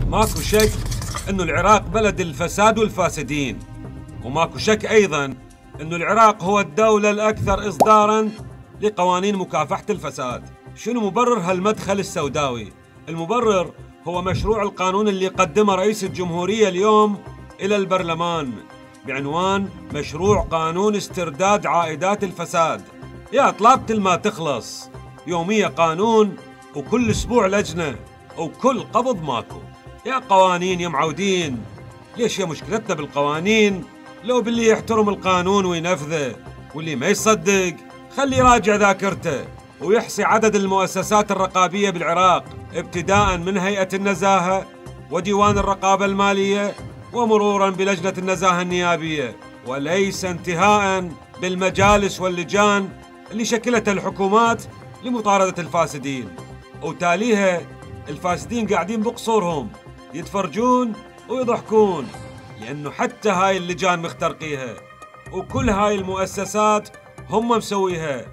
ماكو شك انه العراق بلد الفساد والفاسدين، وماكو شك ايضا انه العراق هو الدولة الاكثر اصدارا لقوانين مكافحة الفساد. شنو مبرر هالمدخل السوداوي؟ المبرر هو مشروع القانون اللي قدمه رئيس الجمهورية اليوم الى البرلمان بعنوان مشروع قانون استرداد عائدات الفساد. يا طلابة ما تخلص، يومية قانون وكل اسبوع لجنة وكل قبض ماكو. يا قوانين يا معودين، ليش يا مشكلتنا بالقوانين؟ لو باللي يحترم القانون وينفذه، واللي ما يصدق خلي يراجع ذاكرته ويحصي عدد المؤسسات الرقابية بالعراق ابتداء من هيئة النزاهة وديوان الرقابة المالية ومرورا بلجنة النزاهة النيابية، وليس انتهاء بالمجالس واللجان اللي شكلتها الحكومات لمطاردة الفاسدين، وتاليها الفاسدين قاعدين بقصورهم يتفرجون ويضحكون، لأنه حتى هاي اللجان مخترقيها وكل هاي المؤسسات هم مسويها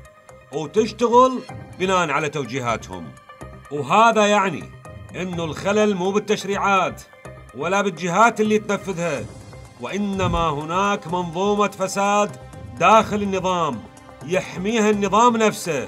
وتشتغل بناء على توجيهاتهم. وهذا يعني إنه الخلل مو بالتشريعات ولا بالجهات اللي تنفذها، وإنما هناك منظومة فساد داخل النظام يحميها النظام نفسه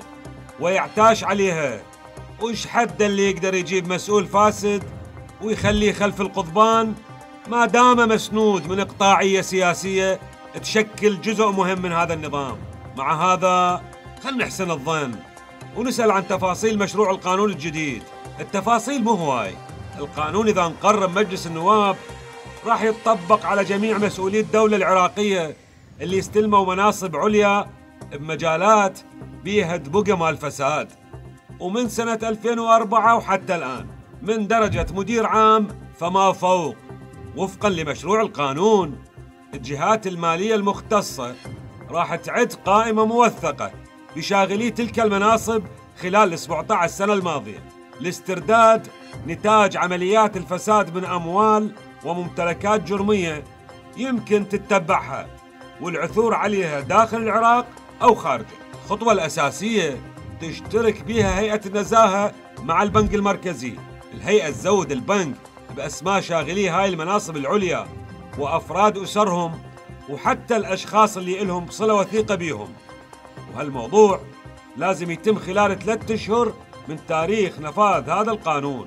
ويعتاش عليها. وإيش حد اللي يقدر يجيب مسؤول فاسد ويخليه خلف القضبان ما دام مسنود من إقطاعية سياسية تشكل جزء مهم من هذا النظام؟ مع هذا خلنا نحسن الظن ونسأل عن تفاصيل مشروع القانون الجديد. التفاصيل مو هواي. القانون إذا انقر بمجلس النواب راح يتطبق على جميع مسؤولي الدولة العراقية اللي استلموا مناصب عليا بمجالات بيها دبقة مال الفساد، ومن سنة 2004 وحتى الآن من درجة مدير عام فما فوق. وفقا لمشروع القانون الجهات المالية المختصة راح تعد قائمة موثقة بشاغلي تلك المناصب خلال 17 سنة الماضية لاسترداد نتاج عمليات الفساد من أموال وممتلكات جرمية يمكن تتبعها والعثور عليها داخل العراق أو خارجه. الخطوة الأساسية تشترك بها هيئة النزاهة مع البنك المركزي. الهيئة تزود البنك بأسماء شاغلي هاي المناصب العليا وأفراد أسرهم وحتى الأشخاص اللي إلهم صلة وثيقة بيهم، وهالموضوع لازم يتم خلال 3 أشهر من تاريخ نفاذ هذا القانون.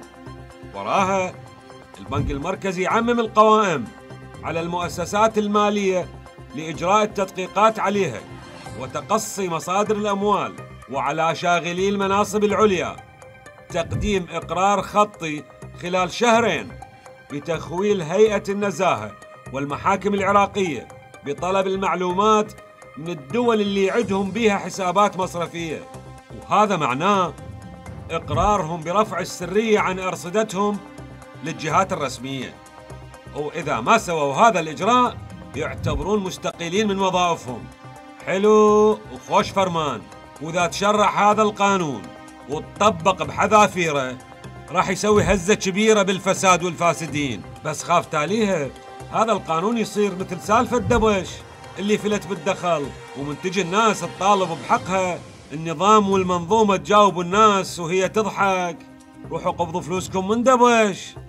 وراها البنك المركزي يعمم القوائم على المؤسسات المالية لإجراء التدقيقات عليها وتقصي مصادر الأموال، وعلى شاغلي المناصب العليا تقديم إقرار خطي خلال 2 شهر بتخويل هيئة النزاهة والمحاكم العراقية بطلب المعلومات من الدول اللي عندهم بها حسابات مصرفية، وهذا معناه إقرارهم برفع السرية عن أرصدتهم للجهات الرسمية، وإذا ما سووا هذا الإجراء يعتبرون مستقيلين من وظائفهم. حلو وخوش فرمان. وإذا تشرع هذا القانون وتطبق بحذافيره راح يسوي هزة كبيرة بالفساد والفاسدين، بس خاف تاليها هذا القانون يصير مثل سالفة دبش اللي فلت بالدخل، ومن تجي الناس تطالب بحقها النظام والمنظومة تجاوب الناس وهي تضحك روحوا قبضوا فلوسكم من دبش.